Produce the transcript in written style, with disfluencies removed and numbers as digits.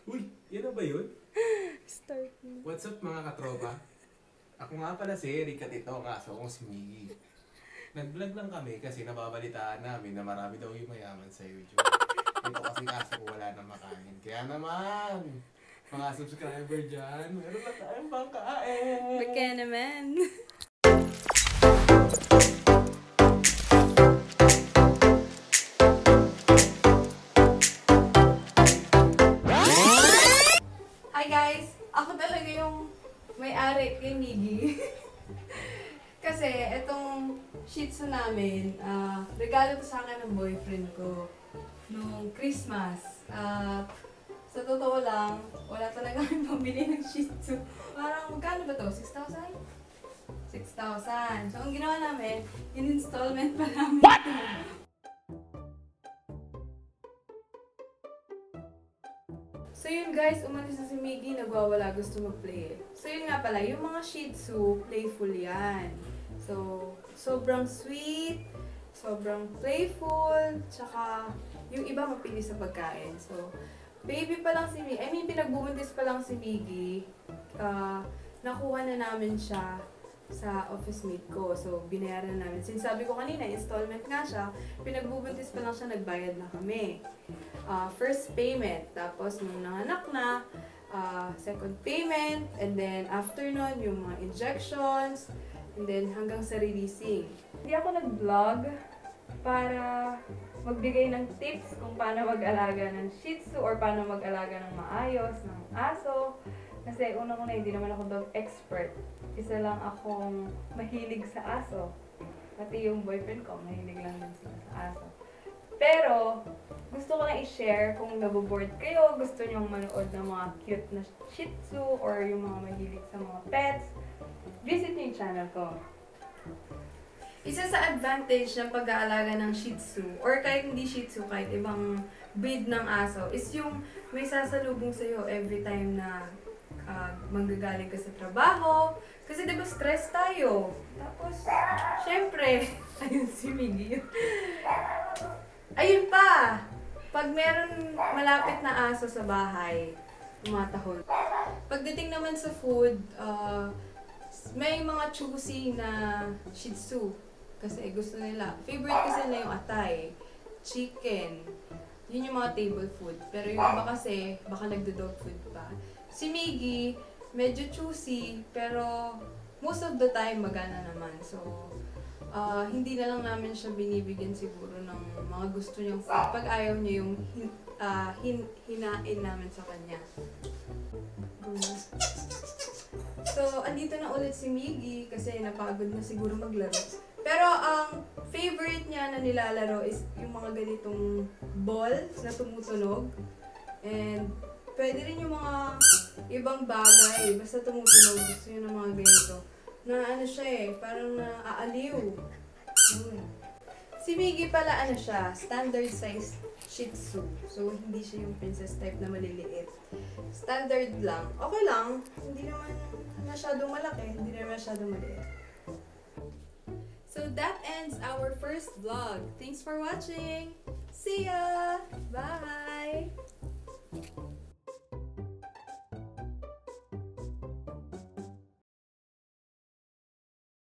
Uy, yun na ba yun? Start na. What's up mga katropa? Ako nga pala si Eric at ito ang aso kong si Miggy. Nag-vlog lang kami kasi nababalitaan namin na marami daw yung mayaman sa YouTube. Ito kasi aso ko wala na makain. Kaya naman, mga subscriber dyan, meron na tayong pangkain! Baka naman. Hi guys! Ako talaga yung may-ari kay Miggy. Kasi itong Shih Tzu namin, regalo to sa akin ng boyfriend ko nung Christmas. Sa totoo lang, wala talaga kami pambili ng Shih Tzu. Parang magkano ba to? 6,000? 6,000. So ang ginawa namin, in-installment pa namin ito. So yun guys, umalis na si Miggy, nagwawala, gusto mag-play. So yun nga pala, yung mga Shih Tzu, playful yan. So, sobrang sweet, sobrang playful, tsaka yung iba mapili sa pagkain. So, baby pa lang si Miggy, pinagbubuntis pa lang si Miggy, nakuha na namin siya sa office mate ko. So, binayaran na namin. Since sabi ko kanina, installment nga siya, pinagbubuntis pa lang siya, nagbayad na kami. First payment, tapos nung nanganak na, second payment, and then after nun, yung mga injections, and then hanggang sa releasing. Hindi ako nag-vlog para magbigay ng tips kung paano mag-alaga ng Shih Tzu or paano mag-alaga ng maayos ng aso. Kasi unang-una, hindi naman ako dog expert. Isa lang akong mahilig sa aso. Pati yung boyfriend ko, mahilig lang din sila sa aso. Pero, gusto ko lang i-share kung naboboard kayo, gusto nyong manood ng mga cute na Shih Tzu or yung mga mahilig sa mga pets, visit nyo yung channel ko. Isa sa advantage ng pag-aalaga ng Shih Tzu, or kahit hindi Shih Tzu, kahit ibang breed ng aso, is yung may sasalubong sa'yo every time na manggagaling ka sa trabaho. Kasi diba stress tayo. Tapos, syempre, ayun si Miggy. Ayun pa! Pag meron malapit na aso sa bahay, tumatahol. Pagdating naman sa food, may mga choosy na Shih Tzu. Kasi gusto nila. Favorite kasi nila yung atay, chicken. Yun yung mga table food. Pero yung iba kasi, baka nagdo-dog food pa. Si Miggy, medyo choosy, pero most of the time magana naman. So, hindi na lang namin siya binibigyan siguro ng mga gusto niyang food. Pag ayaw niya yung hinain namin sa kanya. So, andito na ulit si Miggy kasi napagod na siguro maglaro. Pero ang favorite niya na nilalaro is yung mga ganitong balls na tumutunog. And pwede rin yung mga ibang bagay, basta tumutunog. Gusto niya ng mga ganito. Na ano siya parang naaaliw. Si Miggy pala ano siya, standard size Shih Tzu. So, hindi siya yung princess type na maliliit. Standard lang. Okay lang. Hindi naman masyadong malaki. Hindi naman masyadong maliit. So, that ends our first vlog. Thanks for watching! See ya! Bye!